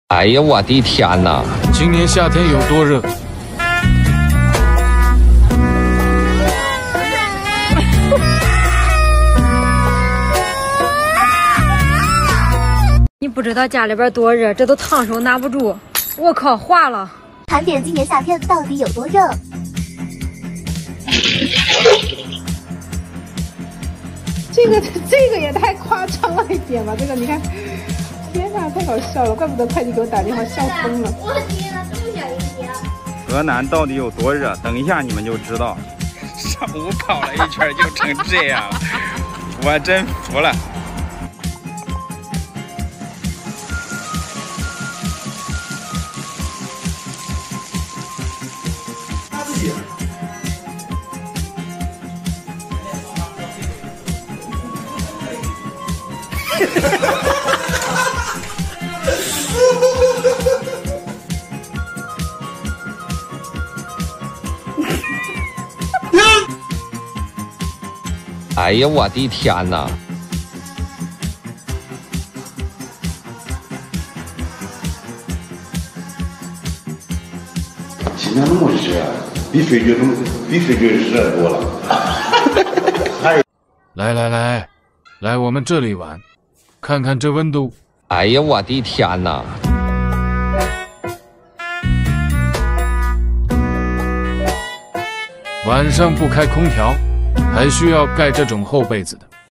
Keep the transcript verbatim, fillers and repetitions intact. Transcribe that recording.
哎呀，我的天哪！ 今年夏天有多热？ 你不知道家里边多热，这都烫手拿不住。我靠，化了！ 盘点今年夏天到底有多热？ 这个这个也太夸张了一点吧！这个你看，天哪，太搞笑了！怪不得会计给我打电话，笑疯了。 我天哪，这么小一点！ 河南到底有多热？等一下你们就知道。上午跑了一圈就成这样了，我真服了。 哎呀，我的天哪！ 今天那么热，比飞机中比飞机热多了。 来来来，来我们这里玩，看看这温度。 哎呀，我的天哪！ 晚上不开空调，还需要盖这种厚被子的。